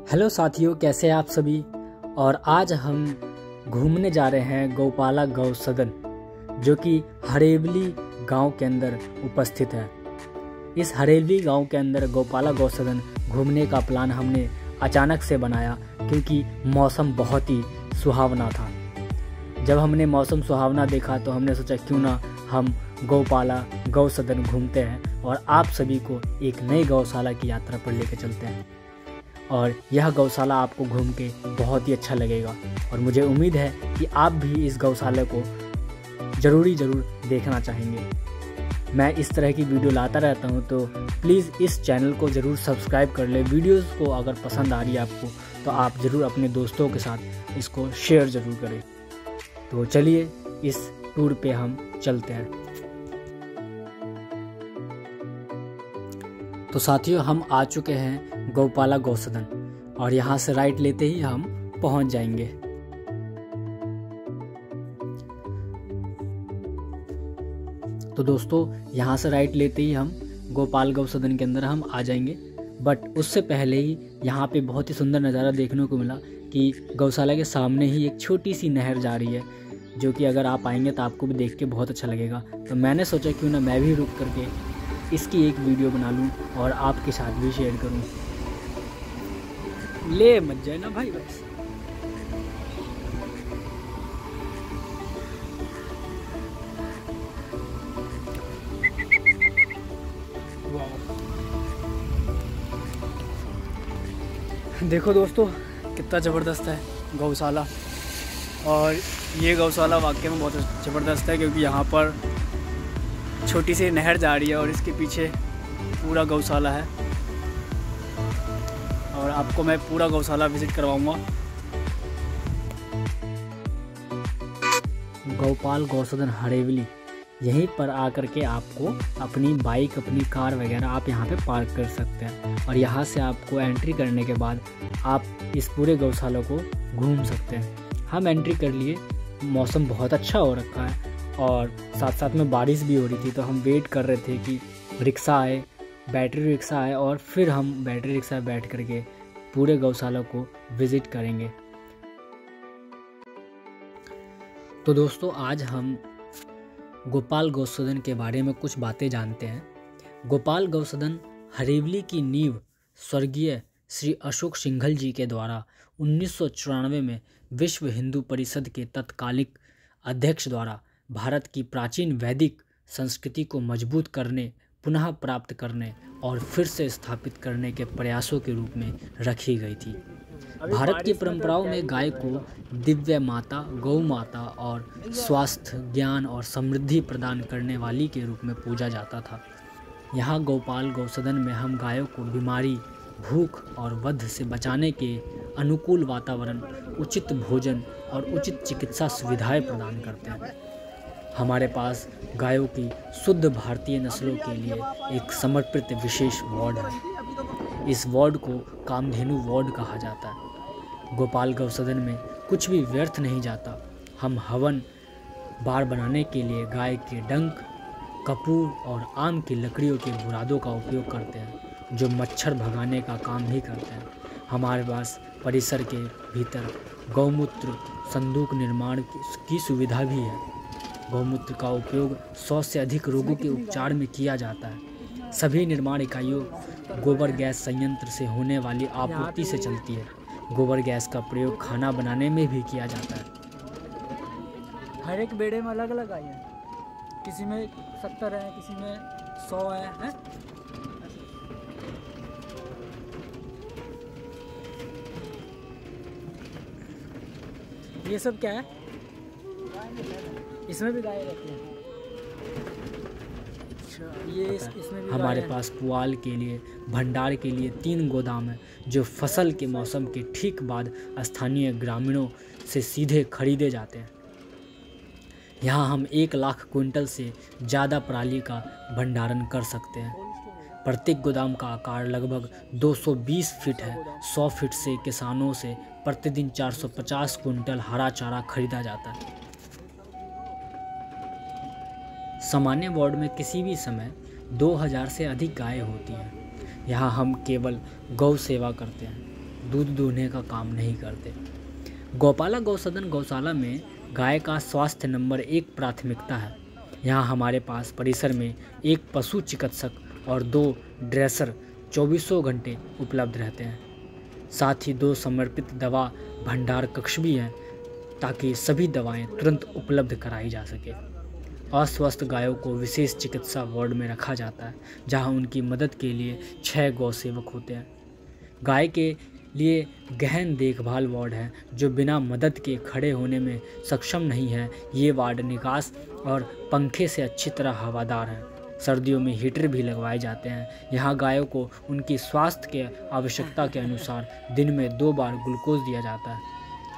Hello साथियों, कैसे हैं आप सभी। और आज हम घूमने जा रहे हैं गौपाला गौ सदन, जो कि हरेवली गांव के अंदर उपस्थित है। इस हरेवली गांव के अंदर गौपाला गौ सदन घूमने का प्लान हमने अचानक से बनाया, क्योंकि मौसम बहुत ही सुहावना था। जब हमने मौसम सुहावना देखा तो हमने सोचा क्यों ना हम गौपाला गौ सदन घूमते हैं और आप सभी को एक नई गौशाला की यात्रा पर लेकर चलते हैं। और यह गौशाला आपको घूम के बहुत ही अच्छा लगेगा और मुझे उम्मीद है कि आप भी इस गौशाला को ज़रूर देखना चाहेंगे। मैं इस तरह की वीडियो लाता रहता हूं, तो प्लीज़ इस चैनल को ज़रूर सब्सक्राइब कर ले। वीडियोस को अगर पसंद आ रही है आपको तो आप ज़रूर अपने दोस्तों के साथ इसको शेयर ज़रूर करें। तो चलिए इस टूर पे हम चलते हैं। तो साथियों, हम आ चुके हैं गौपाला गौ सदन और यहाँ से राइट लेते ही हम पहुँच जाएंगे। तो दोस्तों, यहाँ से राइट लेते ही हम गोपाल गौ सदन के अंदर हम आ जाएंगे। बट उससे पहले ही यहाँ पे बहुत ही सुंदर नज़ारा देखने को मिला कि गौशाला के सामने ही एक छोटी सी नहर जा रही है, जो कि अगर आप आएंगे तो आपको भी देख के बहुत अच्छा लगेगा। तो मैंने सोचा क्यों ना मैं भी रुक करके इसकी एक वीडियो बना लूं और आपके साथ भी शेयर करूं। ले मत जाए ना भाई बस। देखो दोस्तों, कितना ज़बरदस्त है गौशाला। और ये गौशाला वाकई में बहुत ज़बरदस्त है, क्योंकि यहाँ पर छोटी सी नहर जा रही है और इसके पीछे पूरा गौशाला है। और आपको मैं पूरा गौशाला विज़िट करवाऊंगा। गौपाल गौ सदन हरेवली, यहीं पर आकर के आपको अपनी बाइक, अपनी कार वगैरह आप यहाँ पे पार्क कर सकते हैं। और यहाँ से आपको एंट्री करने के बाद आप इस पूरे गौशाला को घूम सकते हैं। हम एंट्री कर लिए, मौसम बहुत अच्छा हो रखा है और साथ साथ में बारिश भी हो रही थी। तो हम वेट कर रहे थे कि रिक्शा आए, बैटरी रिक्शा आए, और फिर हम बैटरी रिक्शा बैठ करके पूरे गौशाला को विज़िट करेंगे। तो दोस्तों, आज हम गोपाल गौ सदन के बारे में कुछ बातें जानते हैं। गोपाल गौ सदन हरेवली की नींव स्वर्गीय श्री अशोक सिंघल जी के द्वारा 1994 में विश्व हिंदू परिषद के तत्कालिक अध्यक्ष द्वारा भारत की प्राचीन वैदिक संस्कृति को मजबूत करने, पुनः प्राप्त करने और फिर से स्थापित करने के प्रयासों के रूप में रखी गई थी। भारत की परंपराओं में गाय को दिव्य माता, गौ माता और स्वास्थ्य, ज्ञान और समृद्धि प्रदान करने वाली के रूप में पूजा जाता था। यहाँ गोपाल गौ सदन में हम गायों को बीमारी, भूख और वध से बचाने के अनुकूल वातावरण, उचित भोजन और उचित चिकित्सा सुविधाएं प्रदान करते हैं। हमारे पास गायों की शुद्ध भारतीय नस्लों के लिए एक समर्पित विशेष वार्ड है। इस वार्ड को कामधेनु वार्ड कहा जाता है। गोपाल गौ सदन में कुछ भी व्यर्थ नहीं जाता। हम हवन बार बनाने के लिए गाय के डंक, कपूर और आम की लकड़ियों के बुरादों का उपयोग करते हैं, जो मच्छर भगाने का काम भी करते हैं। हमारे पास परिसर के भीतर गौमूत्र संदूक निर्माण की सुविधा भी है। गौमूत्र का उपयोग 100 से अधिक रोगों के उपचार में किया जाता है। सभी निर्माण इकाइयों गोबर गैस संयंत्र से होने वाली आपूर्ति से चलती है। गोबर गैस का प्रयोग खाना बनाने में भी किया जाता है। हर एक बेड़े में अलग अलग आई है, किसी में 70 है, किसी में 100 है। ये सब क्या है? इसमें भी गाय रहती है। अच्छा, ये इसमें भी हमारे पास पुआल के लिए, भंडार के लिए 3 गोदाम है, जो फसल के मौसम के ठीक बाद स्थानीय ग्रामीणों से सीधे खरीदे जाते हैं। यहाँ हम 1 लाख क्विंटल से ज़्यादा पराली का भंडारण कर सकते हैं। प्रत्येक गोदाम का आकार लगभग 220 फीट है। 100 फीट से किसानों से प्रतिदिन 450 क्विंटल हरा चारा खरीदा जाता है। सामान्य वार्ड में किसी भी समय 2000 से अधिक गायें होती हैं। यहाँ हम केवल गौ सेवा करते हैं। दूध दूहने का काम नहीं करते। गोपाला गौसदन गौशाला में गाय का स्वास्थ्य नंबर 1 प्राथमिकता है। यहाँ हमारे पास परिसर में एक पशु चिकित्सक और 2 ड्रेसर 24 घंटे उपलब्ध रहते हैं। साथ ही 2 समर्पित दवा भंडार कक्ष भी हैं ताकि सभी दवाएं तुरंत उपलब्ध कराई जा सके। अस्वस्थ गायों को विशेष चिकित्सा वार्ड में रखा जाता है, जहां उनकी मदद के लिए 6 गौ सेवक होते हैं। गाय के लिए गहन देखभाल वार्ड है जो बिना मदद के खड़े होने में सक्षम नहीं है। ये वार्ड निकास और पंखे से अच्छी तरह हवादार है। सर्दियों में हीटर भी लगवाए जाते हैं। यहाँ गायों को उनकी स्वास्थ्य के आवश्यकता के अनुसार दिन में 2 बार ग्लूकोज दिया जाता है।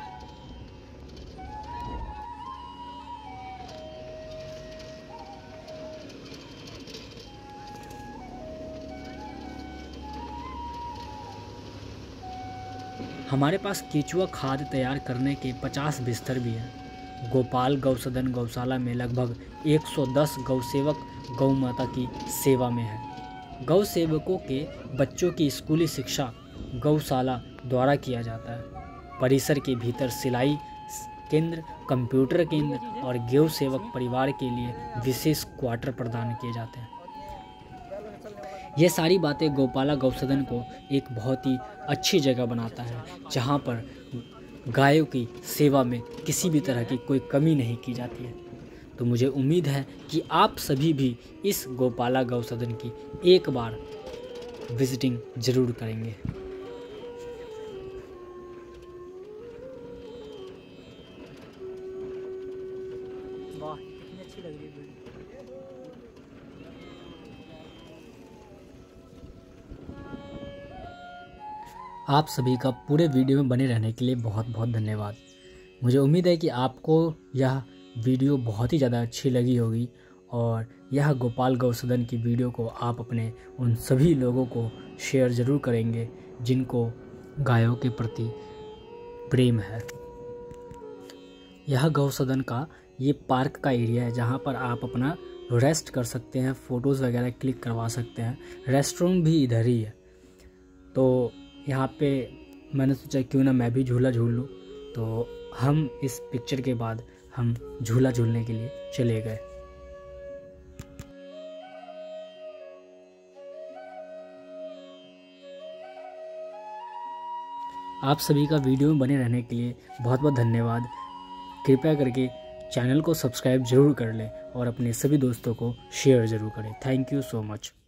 हमारे पास केचुआ खाद तैयार करने के 50 बिस्तर भी हैं। गोपाल गौसदन गौशाला में लगभग 110 गौसेवक गौ माता की सेवा में है। गौ सेवकों के बच्चों की स्कूली शिक्षा गौशाला द्वारा किया जाता है। परिसर के भीतर सिलाई केंद्र, कंप्यूटर केंद्र और गौ सेवक परिवार के लिए विशेष क्वार्टर प्रदान किए जाते हैं। ये सारी बातें गोपाला गौसदन को एक बहुत ही अच्छी जगह बनाता है, जहाँ पर गायों की सेवा में किसी भी तरह की कोई कमी नहीं की जाती है। तो मुझे उम्मीद है कि आप सभी भी इस गोपाला गौसदन की एक बार विजिटिंग ज़रूर करेंगे। वाह, कितनी अच्छी लग रही है बिल्डिंग। आप सभी का पूरे वीडियो में बने रहने के लिए बहुत बहुत धन्यवाद। मुझे उम्मीद है कि आपको यह वीडियो बहुत ही ज़्यादा अच्छी लगी होगी और यह गोपाल गौसदन की वीडियो को आप अपने उन सभी लोगों को शेयर ज़रूर करेंगे जिनको गायों के प्रति प्रेम है। यह गौसदन का ये पार्क का एरिया है जहाँ पर आप अपना रेस्ट कर सकते हैं, फ़ोटोज़ वगैरह क्लिक करवा सकते हैं। रेस्टोरेंट भी इधर ही है। तो यहाँ पे मैंने सोचा क्यों ना मैं भी झूला झूल लूँ। तो हम इस पिक्चर के बाद हम झूला झूलने के लिए चले गए। आप सभी का वीडियो में बने रहने के लिए बहुत बहुत धन्यवाद। कृपया करके चैनल को सब्सक्राइब ज़रूर कर लें और अपने सभी दोस्तों को शेयर ज़रूर करें। Thank you so much.